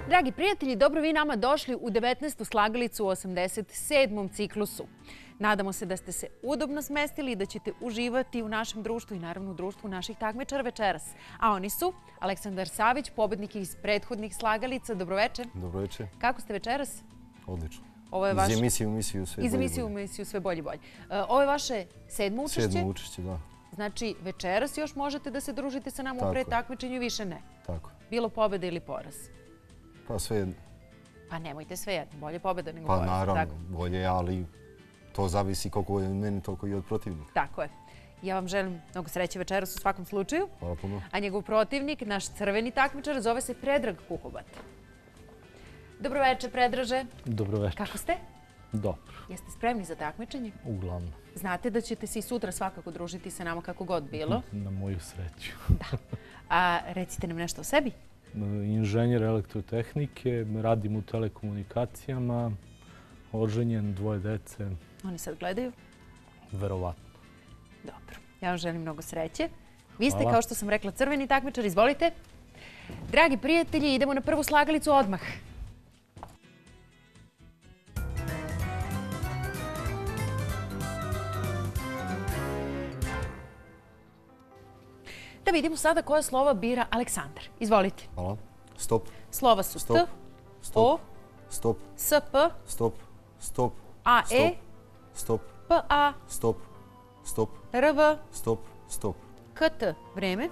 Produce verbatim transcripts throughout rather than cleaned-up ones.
Dragi prijatelji, dobro vi nama došli u devetnaestu slagalicu u osamdeset sedmom ciklusu. Nadamo se da ste se udobno smestili i da ćete uživati u našem društvu i naravno u društvu naših takmičara večeras. A oni su Aleksandar Savić, pobednik iz prethodnih slagalica. Dobroveče. Dobroveče. Kako ste večeras? Odlično. Ovo je vaš... Iz emisije u emisiju sve bolje. Iz emisije u emisiju sve bolje bolje. Ovo je vaše sedmo učešće? Sedmo učešće, da. Znači, večeras još možete da se družite sa nama u pretakmičenju, više ne? Tako. Bilo pobjeda ili poraz? Pa sve jedno. Pa nemojte sve jedno. Bolje pobjeda nego pa, poraz. Pa naravno, bolje, ali to zavisi koliko je meni, toliko i od protivnika. Tako je. Ja vam želim mnogo sreće večeras u svakom slučaju. Hvala puno. A njegov protivnik, naš crveni takmičar, zove se Predrag Kukobat. Dobroveče, Predraže. Dobroveče. Kako ste? Dobro. Jeste spremni za takmičenje? Uglavnom. Znate da ćete se i sutra svakako družiti sa nama kako god bilo? Na moju sreću. Da. A recite nam nešto o sebi. Inženjer elektrotehnike, radim u telekomunikacijama, oženjen, dvoje dece. Oni sad gledaju? Verovatno. Dobro. Ja vam želim mnogo sreće. Vi ste, kao što sam rekla, crveni takmičar. Izvolite. Dragi prijatelji, idemo na prvu slagalicu odmah. Da vidimo sada koja slova bira Aleksandar. Izvolite. Hvala. Stop. Slova su T, O, stop, S, P, stop, stop, A, E, stop, P, A, stop, stop, R, V, stop, stop. K, T. Vreme.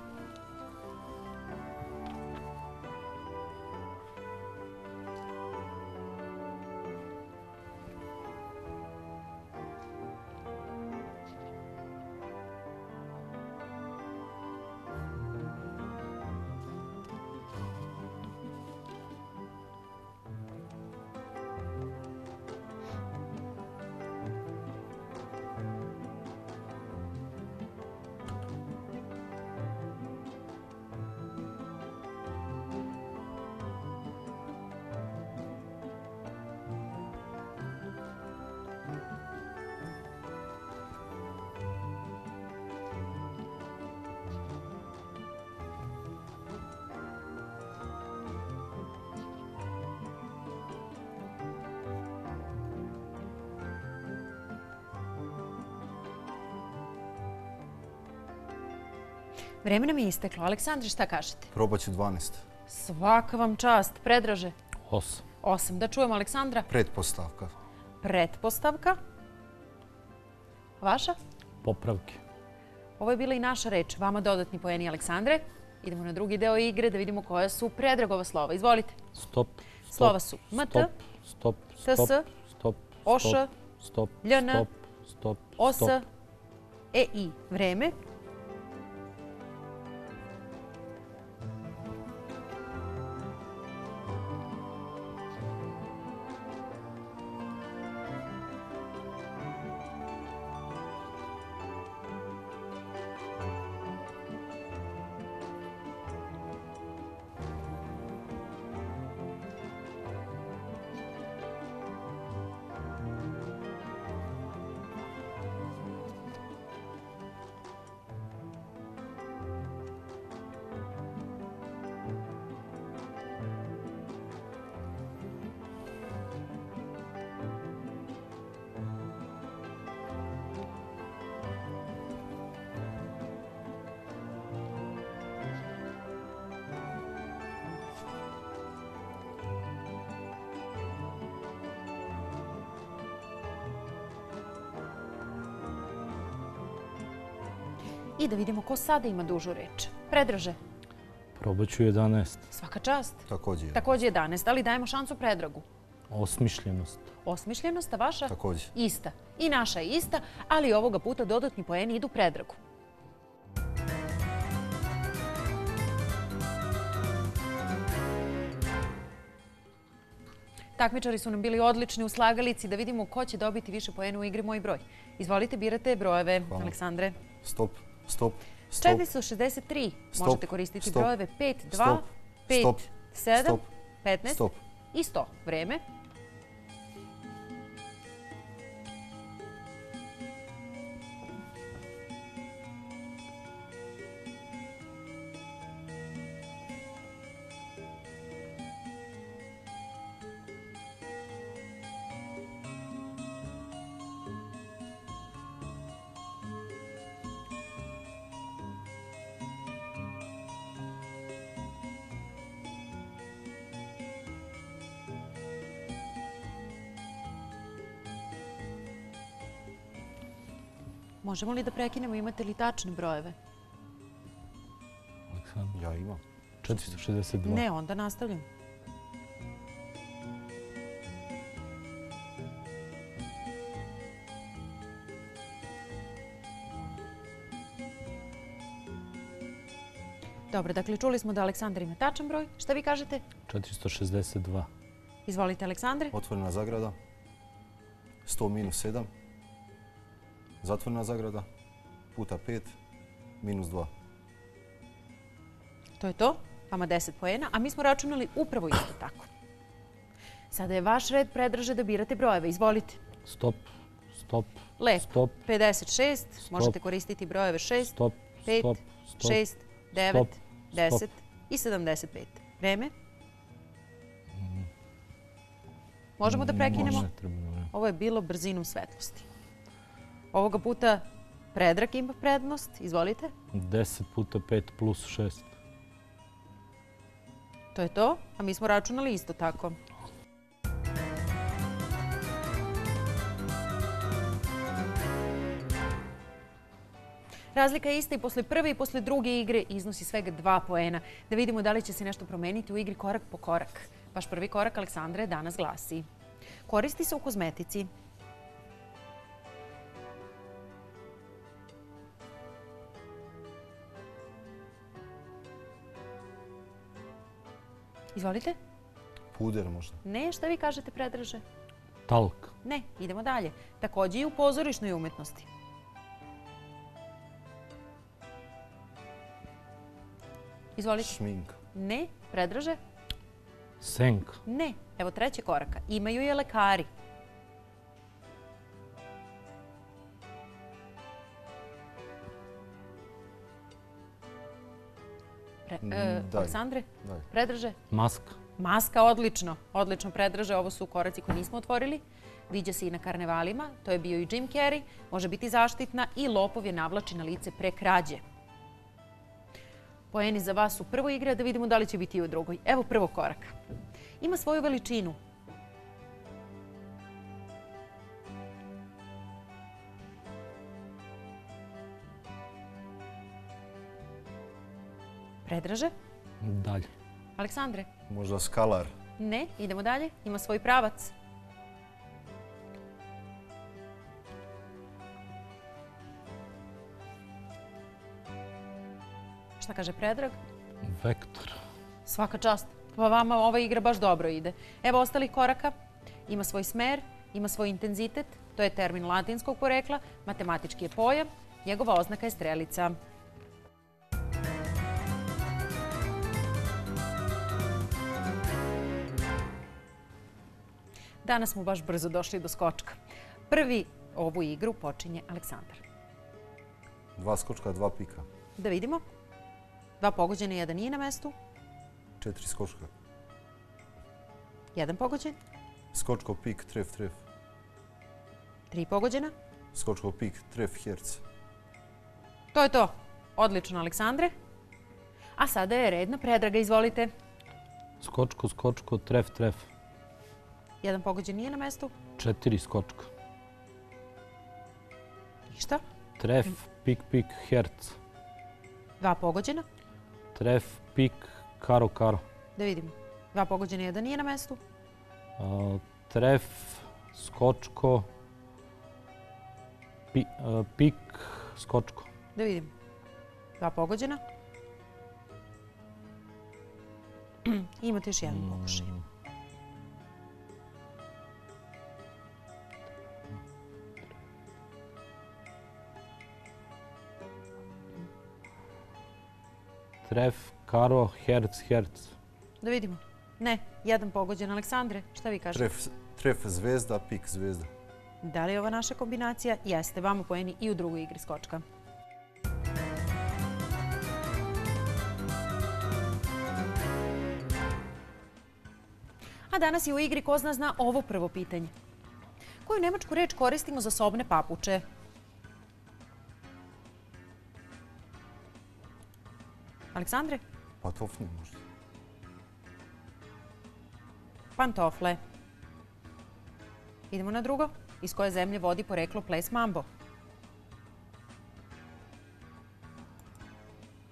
Vreme nam je isteklo. Aleksandre, šta kažete? Probat ću dvanaest. Svaka vam čast. Predraže? Osam. Osam. Da čujemo Aleksandra. Pretpostavka. Pretpostavka. Vaša? Popravke. Ovo je bila i naša reč. Vama dodatni poeni, Aleksandre. Idemo na drugi deo igre da vidimo koja su Predragova slova. Izvolite. Stop. Slova su M, T, stop, T, S, stop, O, Š, stop, L, N, stop, stop, O, S, E, I. Vreme. I da vidimo ko sada ima dužu reč. Predraže? Probat ću jedanaest. Svaka čast. Također. Također jedanaest. Ali dajemo šansu Predragu. Osmišljenost. Osmišljenost, a vaša? Također. Ista. I naša je ista, ali ovoga puta dodatni poeni idu Predragu. Takmičari su nam bili odlični u slagalici. Da vidimo ko će dobiti više poena u igri Moj broj. Izvolite, birate brojeve, Aleksandre. Stop, stop, stop. četiristo šezdeset tri. Možete koristiti brojeve pet, dva, pet, sedam, petnaest i sto. Vreme. Možemo li da prekinemo? Imate li tačne brojeve? Aleksandar. Ja imam. četiristo šezdeset dva. Ne, onda nastavljam. Dobro, dakle, čuli smo da Aleksandar ima tačan broj. Šta vi kažete? četiristo šezdeset dva. Izvolite, Aleksandre. Otvorena zagrada. sto minus sedam. Zatvorena zagrada. Puta pet. Minus dva. To je to. Vama deset poena, a mi smo računali upravo isto tako. Sada je vaš red, Predraže, da birate brojeve. Izvolite. Stop. Stop. Lepo. Stop. pedeset šest. Možete koristiti brojeve šest, Stop. pet, Stop. Stop. šest, devet, Stop. deset i sedamdeset pet. Vreme? Možemo da prekinemo? Ne treba, ne. Ovo je bilo brzinom svetlosti. Ovoga puta Predrag ima prednost. Izvolite. deset puta pet plus šest. To je to, a mi smo računali isto tako. Razlika je ista i posle prve i posle druge igre iznosi svega dva poena. Da vidimo da li će se nešto promeniti u igri korak po korak. Vaš prvi korak, Aleksandre, danas glasi. Koristi se u kozmetici. Izvolite. Puder možda. Ne, šta vi kažete, Predraže? Talk. Ne, idemo dalje. Takođe i u pozorišnoj umetnosti. Izvolite. Šminka. Ne, Predraže? Senk. Ne. Evo treće koraka. Imaju je lekari. Pre, Mm, e, daj. Aleksandre? Daj. Predraže? Maska. Maska, odlično. Odlično, Predraže. Ovo su koraci koje nismo otvorili. Viđa se i na karnevalima. To je bio i Jim Carrey. Može biti zaštitna i lopov je navlači na lice pre krađe. Poeni za vas u prvoj igri, da vidimo da li će biti i u drugoj. Evo prvog koraka. Ima svoju veličinu. Predraže? Dalje. Aleksandre? Možda skalar. Ne, idemo dalje. Ima svoj pravac. Šta kaže Predrag? Vektor. Svaka čast. Pa vama ova igra baš dobro ide. Evo ostalih koraka. Ima svoj smer, ima svoj intenzitet. To je termin latinskog porekla. Matematički je pojam. Njegova oznaka je strelica. Danas smo baš brzo došli do skočka. Prvi ovu igru počinje Aleksandar. Dva skočka, dva pika. Da vidimo. Dva pogođena, jedan nije na mestu. Četiri skočka. Jedan pogođen. Skočko, pik, tref, tref. Tri pogođena. Skočko, pik, tref, herc. To je to. Odlično, Aleksandre. A sada je red na Predraga. Izvolite. Skočko, skočko, tref, tref. Jedan pogođen nije na mestu. Četiri skočka. Ništa. Tref, pik, pik, herc. Dva pogođena. Tref, pik, karo, karo. Da vidimo. Dva pogođena, jedan nije na mestu. A, tref, skočko, pi, a, pik, skočko. Da vidimo. Dva pogođena. Imate još jedan pokušaj. Tref, karo, herc, herc. Da vidimo. Ne, jedan pogođen. Aleksandre, šta vi kažete? Tref, tref zvezda, pik zvezda. Da li je ova naša kombinacija? Jeste, vama poeni i u drugoj igri skočka. A danas je u igri ko zna zna ovo prvo pitanje. Koju nemačku reč koristimo za sobne papuče? Aleksandre? Patofni možda. Pantofle. Idemo na drugo. Iz koje zemlje vodi poreklo ples mambo?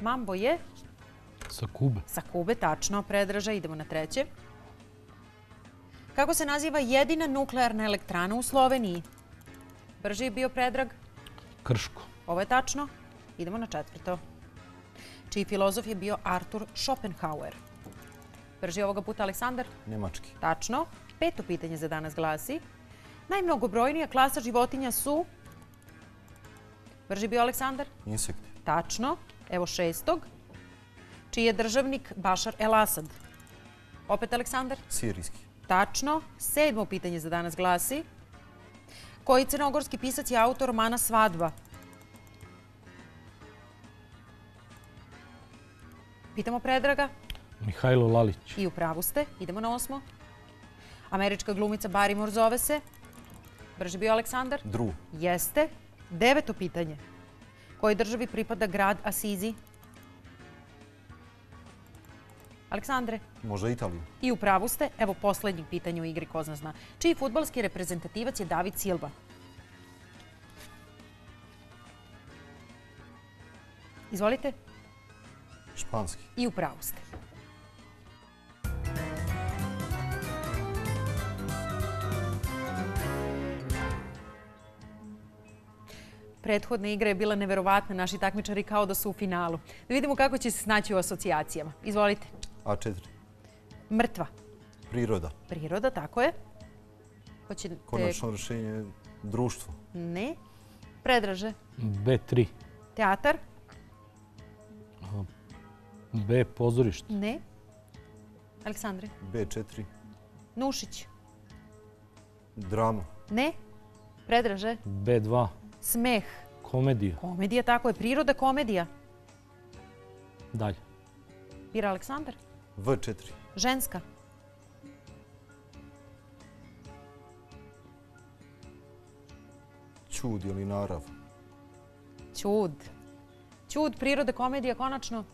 Mambo je Sa Kube. sa Kube, tačno, Predraža. Idemo na treće. Kako se naziva jedina nuklearna elektrana u Sloveniji? Brži je bio Predrag. Krško. Ovo je tačno. Idemo na četvrto. Čiji filozof je bio Arthur Schopenhauer? Brži ovoga puta Aleksandar. Njemački. Tačno. Peto pitanje za danas glasi. Najmnogobrojnija klasa životinja su... Brži bio Aleksandar. Insekti. Tačno. Evo šestog. Čiji je državnik Bašar el-Asad? Opet Aleksandar. Sirijski. Tačno. Sedmo pitanje za danas glasi. Koji crnogorski pisac je autor romana Svadba? Pitamo Predraga. Mihajlo Lalić. I u pravu ste. Idemo na osmo. Američka glumica Barrymore zove se? Brži bio Aleksandar. Drew. Jeste. Deveto pitanje. Kojoj državi pripada grad Asizi? Aleksandre. Možda Italiju. I u pravu ste. Evo poslednjeg pitanja u igri Ko zna zna. Čiji fudbalski reprezentativac je David Silva? Izvolite. Španski. I u pravu ste. Prethodna igra je bila neverovatna. Naši takmičari kao da su u finalu. Da vidimo kako će se snaći u asocijacijama. Izvolite. A četiri. Mrtva. Priroda. Priroda, tako je. Hoćete... Konačno rješenje društvo. Ne. Predraže. B tri. Teatar. B pozorište. Ne. Aleksandre. B četiri. Nušić. Drama. Ne. Predraže. B dva. Smeh. Komedija. Komedija, tako je. Priroda, komedija. Dalje. Bira Aleksandar. V četiri. Ženska. Čud ili narav. Ćud. Ćud, priroda, komedija, konačno.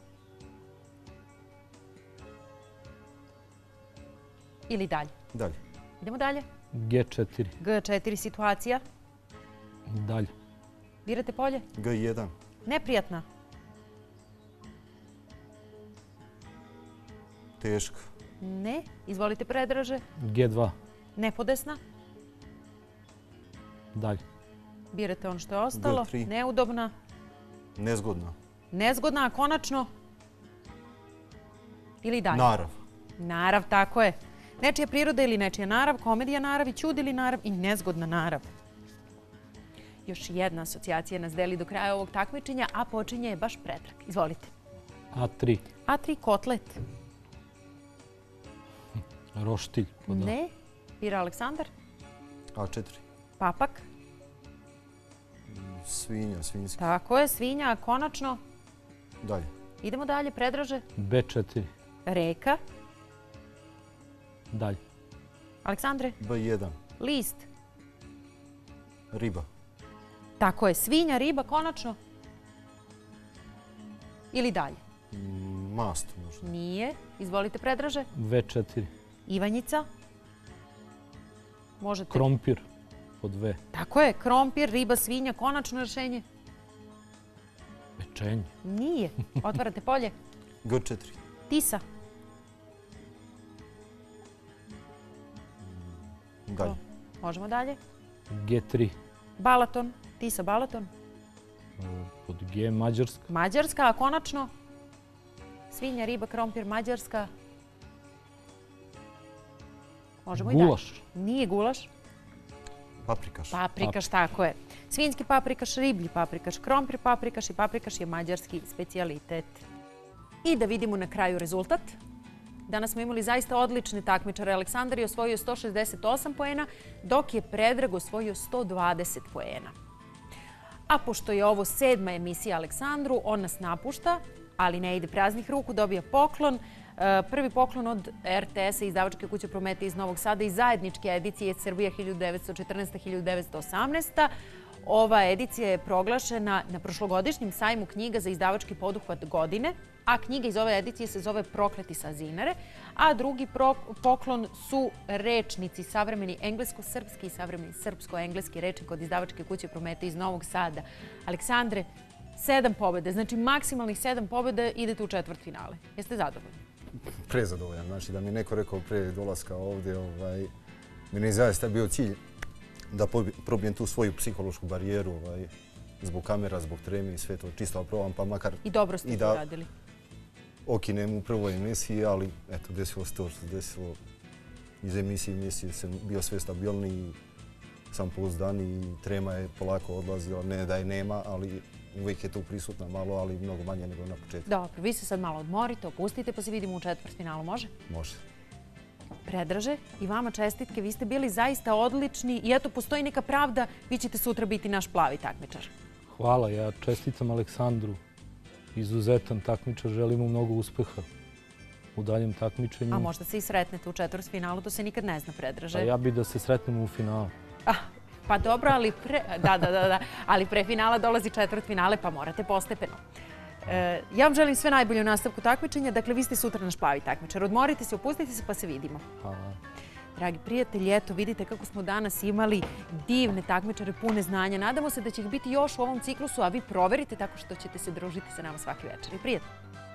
Ili dalje. Dalje. Idemo dalje. G četiri. G četiri, situacija. Dalje. Birate polje. G jedan. Neprijatna. Teška. Ne. Izvolite Predraže. G dva. Nepodesna. Dalje. Birate ono što je ostalo. G tri. Neudobna. Nezgodna. Nezgodna, a konačno. Ili dalje. Narav. Narav, tako je. Nečija priroda ili nečija narav, komedija narav i čud ili narav i nezgodna narav. Još jedna asocijacija nas deli do kraja ovog takmičenja, a počinje je baš Predrag. Izvolite. A tri. A tri, kotlet. Roštilj. pod A. Ne. Bira Aleksandar. A četiri. Papak. Svinja, svinjski. Tako je, svinja, a konačno. Dalje. Idemo dalje, Predraže. B četiri. Reka. Dalje. Aleksandre. B jedan. List. Riba. Tako je, svinja, riba, konačno. Ili dalje. Mm, Mast možda. Nije. Izvolite, Predraže. V četiri. Ivanjica. Možete. Krompir. Pod V. Tako je, krompir, riba, svinja, konačno rješenje. Pečenje. Nije. Otvarate polje. G četiri. Tisa. Dalje. Možemo dalje. G tri. Balaton. Tisa, Balaton. Pod G Mađarska. Mađarska, a konačno. Svinja, riba, krompir, Mađarska. Možemo i dalje. Gulaš. Nije gulaš. Paprikaš. Paprikaš, tako je. Svinjski paprikaš, riblji paprikaš, krompir paprikaš i paprikaš je mađarski specijalitet. I da vidimo na kraju rezultat. Danas smo imali zaista odlične takmičare. Aleksandar je osvojio sto šezdeset osam poena, dok je Predrag osvojio sto dvadeset poena. A pošto je ovo sedma emisija Aleksandru, on nas napušta, ali ne ide praznih ruku, dobija poklon. Prvi poklon od R T S-a, izdavačke kuće Prometej iz Novog Sada i zajedničke edicije Srbija hiljadu devetsto četrnaesta do hiljadu devetsto osamnaesta. Ova edicija je proglašena na prošlogodišnjem sajmu knjiga za izdavački poduhvat godine, a knjiga iz ove edicije se zove Prokleti sa Zinare, a drugi poklon su rečnici savremeni englesko-srpski i savremeni srpsko-engleski rečnik od izdavačke kuće Prometej iz Novog Sada. Aleksandre, Sedam pobjede, znači maksimalnih sedam pobjeda idete u četvrtfinale. Jeste zadovoljni? Prezadovoljan. Znači da mi je neko rekao pre dolaska ovdje, ovaj, meni je zaista bio cilj da probijem tu svoju psihološku barijeru, ovaj, zbog kamera, zbog treme i sve to čisto probam, pa makar... I dobro ste to radili. Okinem u prvoj emisiji, ali eto, desilo se to što se desilo. Iz emisije u emisiju sam bio sve stabilniji, sam pouzdaniji i trema je polako odlazila. Ne da je nema, ali uvijek je tu prisutna malo, ali mnogo manje nego na početku. Dobro, vi se sad malo odmorite, opustite pa se vidimo u četvrtfinalu, može? Može. Predraže, i vama čestitke, vi ste bili zaista odlični i eto, postoji neka pravda, vi ćete sutra biti naš plavi takmičar. Hvala, ja čestitam Aleksandru. Izuzetan takmičar, želim mu mnogo uspeha u daljem takmičenju. A možda se i sretnete u četvrtfinalu, to se nikad ne zna, Predraže. A ja bih da se sretnemo u finalu. Pa dobro, ali pre, da, da, da, da, ali pre finala dolazi četvrtfinale, pa morate postepeno. E, ja vam želim sve najbolje u nastavku takmičenja. Dakle, vi ste sutra naš plavi takmičar. Odmorite se, opustite se pa se vidimo. Hvala. Dragi prijatelji, eto vidite kako smo danas imali divne takmičare, pune znanja. Nadamo se da će ih biti još u ovom ciklusu, a vi proverite tako što ćete se družiti sa nama svaki večer. I prijatno!